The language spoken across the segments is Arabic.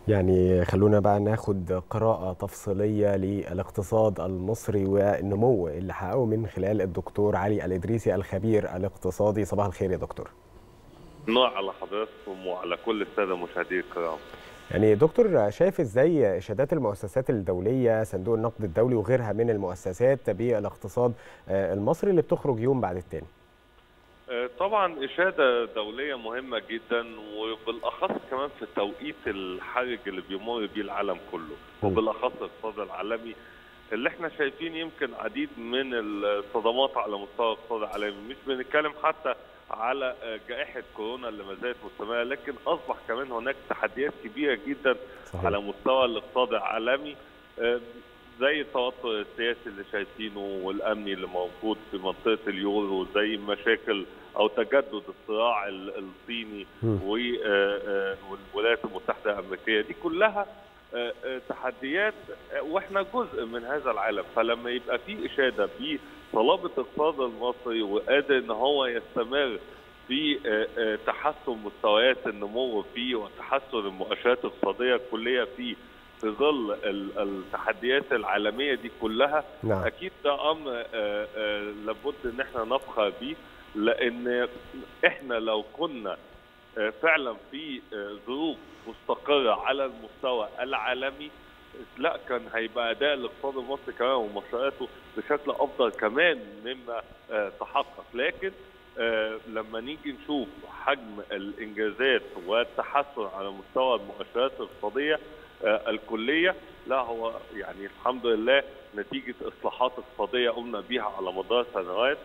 يعني خلونا بقى ناخد قراءة تفصيلية للاقتصاد المصري والنمو اللي حققه من خلال الدكتور علي الإدريسي الخبير الاقتصادي. صباح الخير يا دكتور. نوع على حضراتكم وعلى كل السادة مشاهدي الكرام. يعني دكتور، شايف ازاي اشادات المؤسسات الدولية، صندوق النقد الدولي وغيرها من المؤسسات بالاقتصاد المصري اللي بتخرج يوم بعد التاني؟ طبعا إشادة دولية مهمة جدا، وبالأخص كمان في التوقيت الحرج اللي بيمر بيه العالم كله، وبالأخص الاقتصاد العالمي اللي احنا شايفين يمكن عديد من الصدمات على مستوى الاقتصاد العالمي. مش بنتكلم حتى على جائحة كورونا اللي ما زالت مستمرة، لكن أصبح كمان هناك تحديات كبيرة جدا صحيح. على مستوى الاقتصاد العالمي، زي التوتر السياسي اللي شايفينه والامني اللي موجود في منطقه اليورو، زي مشاكل او تجدد الصراع الصيني والولايات المتحده الامريكيه. دي كلها تحديات، واحنا جزء من هذا العالم. فلما يبقى في اشاده بصلابه الاقتصاد المصري وقادر ان هو يستمر في تحسن مستويات النمو فيه وتحسن المؤشرات الاقتصاديه الكليه فيه في ظل التحديات العالميه دي كلها، نعم. اكيد ده امر لابد ان احنا نفخر بيه، لان احنا لو كنا فعلا في ظروف مستقره على المستوى العالمي، لا كان هيبقى اداء الاقتصاد المصري كمان ومؤشراته بشكل افضل كمان مما تحقق. لكن لما نيجي نشوف حجم الانجازات والتحسن على مستوى المؤشرات الاقتصاديه الكليه، لا هو يعني الحمد لله نتيجه اصلاحات اقتصاديه قمنا بيها على مدار سنوات،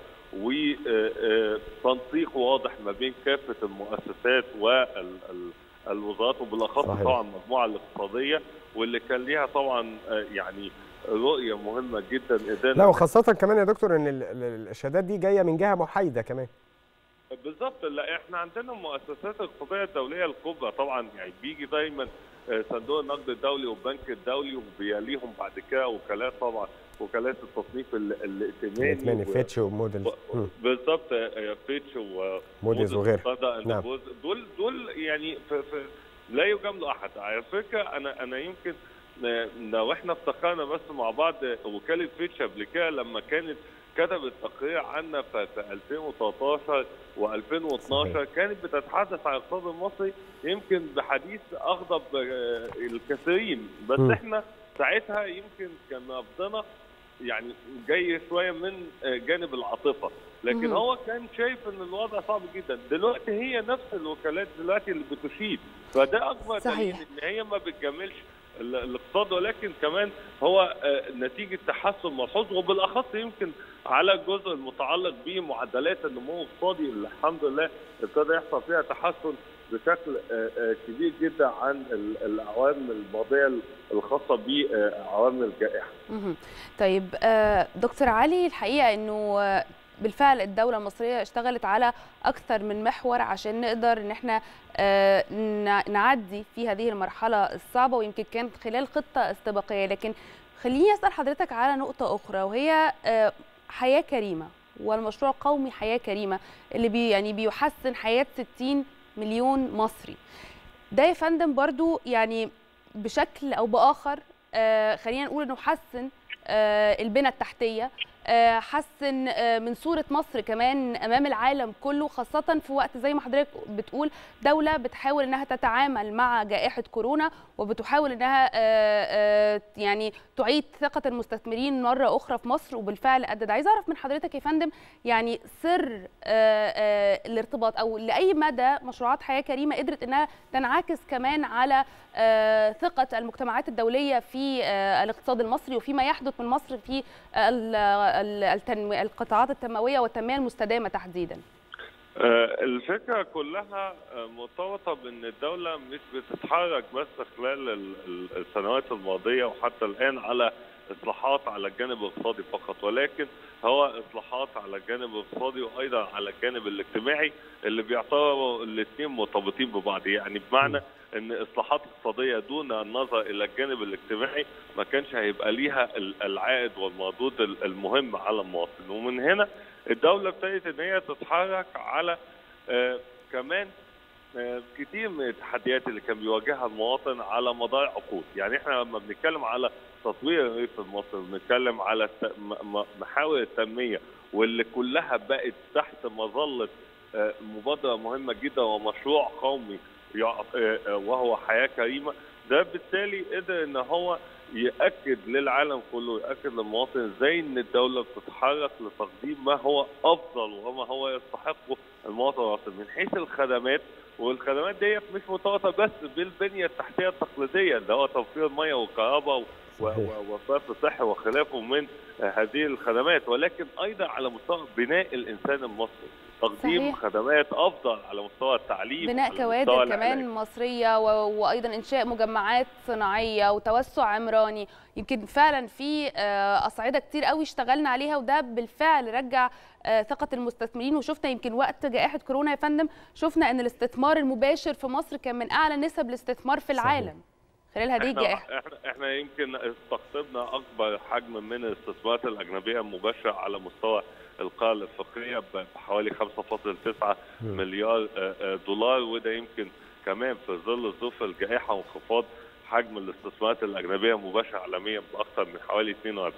وتنسيق واضح ما بين كافه المؤسسات والوزارات، وبالاخص صحيح. طبعا المجموعه الاقتصاديه واللي كان ليها طبعا يعني رؤيه مهمه جدا. لا، وخاصة كمان يا دكتور ان الاشادات دي جاية من جهة محايدة كمان. بالظبط. لا احنا عندنا المؤسسات الاقتصاديه الدوليه الكبرى طبعا، يعني بيجي دايما صندوق النقد الدولي والبنك الدولي، وبيليهم بعد كده وكالات، طبعا وكالات التصنيف الائتماني فيتش وموديلز. بالظبط، فيتش وموديز وغيرها. نعم. دول يعني لا يجاملوا احد على فكره. انا يمكن لو احنا افتكرنا بس مع بعض وكاله فيتش قبل كده لما كانت كتبت تقرير عنا في 2013 و2012 كانت بتتحدث عن الاقتصاد المصري يمكن بحديث اغضب الكثيرين، بس احنا ساعتها يمكن كان نبضنا يعني جاي شويه من جانب العاطفه، لكن هو كان شايف ان الوضع صعب جدا. دلوقتي هي نفس الوكالات دلوقتي اللي بتشيد، فده اكبر دليل ان هي ما بتجاملش الاقتصاد، ولكن كمان هو نتيجه تحسن ملحوظ، وبالاخص يمكن على الجزء المتعلق بمعدلات النمو الاقتصادي اللي الحمد لله ابتدى يحصل فيها تحسن بشكل كبير جدا عن الاعوام الماضيه الخاصه بعوامل الجائحه. طيب دكتور علي، الحقيقه انه بالفعل الدولة المصرية اشتغلت على أكثر من محور عشان نقدر إن احنا نعدي في هذه المرحلة الصعبة، ويمكن كانت خلال خطة استباقية. لكن خليني أسأل حضرتك على نقطة أخرى، وهي حياة كريمة والمشروع القومي حياة كريمة اللي يعني بيحسن حياة 60 مليون مصري. ده يا فندم برضو يعني بشكل أو بآخر خلينا نقول إنه حسن البنى التحتية، حسن من صورة مصر كمان أمام العالم كله، خاصة في وقت زي ما حضرتك بتقول دولة بتحاول أنها تتعامل مع جائحة كورونا، وبتحاول أنها يعني تعيد ثقة المستثمرين مرة أخرى في مصر، وبالفعل أدت. عايز أعرف من حضرتك يا فندم يعني سر الارتباط، أو لأي مدى مشروعات حياة كريمة قدرت أنها تنعكس كمان على ثقة المجتمعات الدولية في الاقتصاد المصري وفيما يحدث من مصر في القطاعات التنموية والتنمية المستدامة تحديدا. الفكرة كلها مرتبطة بأن الدولة مش بتتحرك بس خلال السنوات الماضية وحتى الآن على إصلاحات على الجانب الاقتصادي فقط، ولكن هو إصلاحات على الجانب الاقتصادي وأيضا على الجانب الاجتماعي اللي بيعتبروا الاثنين مرتبطين ببعض. يعني بمعنى ان اصلاحات اقتصاديه دون النظر الى الجانب الاجتماعي ما كانش هيبقى ليها العائد والمردود المهم على المواطن. ومن هنا الدوله ابتدت ان هي تتحرك على كمان كتير من التحديات اللي كان بيواجهها المواطن على مدار عقود. يعني احنا لما بنتكلم على تطوير الريف المصري بنتكلم على محاور التنميه واللي كلها بقت تحت مظله مبادره مهمه جدا ومشروع قومي وهو حياه كريمه. ده بالتالي قدر ان هو يأكد للعالم كله، يأكد للمواطن ازاي ان الدولة بتتحرك لتقديم ما هو افضل وما هو يستحقه المواطن المصري من حيث الخدمات. والخدمات ديت مش مرتبطة بس بالبنية التحتية التقليدية اللي هو توفير المياه والكهرباء وصرف الصحي وخلافه من هذه الخدمات، ولكن ايضا على مستوى بناء الانسان المصري، تقديم صحيح. خدمات افضل على مستوى التعليم، بناء كوادر كمان مصريه وايضا انشاء مجمعات صناعيه وتوسع عمراني. يمكن فعلا في اصعده كتير قوي اشتغلنا عليها، وده بالفعل رجع ثقه المستثمرين. وشفنا يمكن وقت جائحه كورونا يا فندم شفنا ان الاستثمار المباشر في مصر كان من اعلى نسب الاستثمار في العالم صحيح. خلال هذه الجائحه. احنا يمكن استقطبنا اكبر حجم من الاستثمارات الاجنبيه المباشره على مستوى القاره الافريقيه بحوالي 5.9 مليار دولار، وده يمكن كمان في ظل ظروف الجائحه وانخفاض حجم الاستثمارات الاجنبيه المباشره عالميا باكثر من حوالي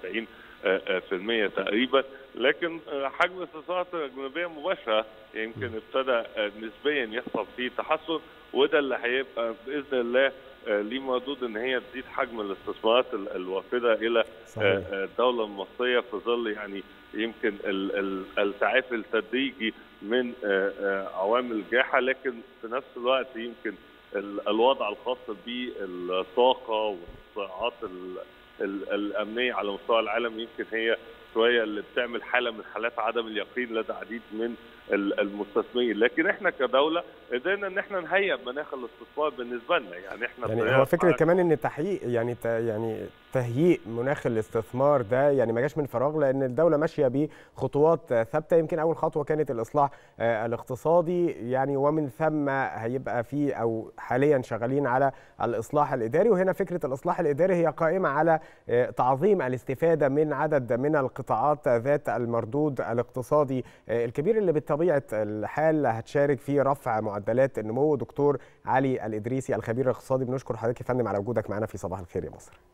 42% تقريبا. لكن حجم الاستثمارات الاجنبيه المباشره يمكن ابتدى نسبيا يحصل فيه تحسن، وده اللي هيبقى باذن الله ليه مردود ان هي تزيد حجم الاستثمارات الوافده الى الدوله المصريه في ظل يعني يمكن التعافي التدريجي من عوامل الجائحه. لكن في نفس الوقت يمكن الوضع الخاص بالطاقه والصراعات الامنيه على مستوى العالم يمكن هي شويه اللي بتعمل حاله من حالات عدم اليقين لدى عديد من المستثمرين. لكن احنا كدوله قدرنا ان احنا نهيئ مناخ الاستثمار بالنسبه لنا. يعني احنا هو فكره كمان ان تحقيق يعني تهيئ مناخ الاستثمار ده يعني ما جاش من فراغ، لان الدوله ماشيه بخطوات ثابته. يمكن اول خطوه كانت الاصلاح الاقتصادي يعني، ومن ثم هيبقى في او حاليا شغالين على الاصلاح الاداري. وهنا فكره الاصلاح الاداري هي قائمه على تعظيم الاستفاده من عدد من القطاعات ذات المردود الاقتصادي الكبير اللي بطبيعه الحال هتشارك في رفع معدلات النمو. دكتور علي الإدريسي الخبير الاقتصادي، بنشكر حضرتك يا فندم على وجودك معنا في صباح الخير يا مصر.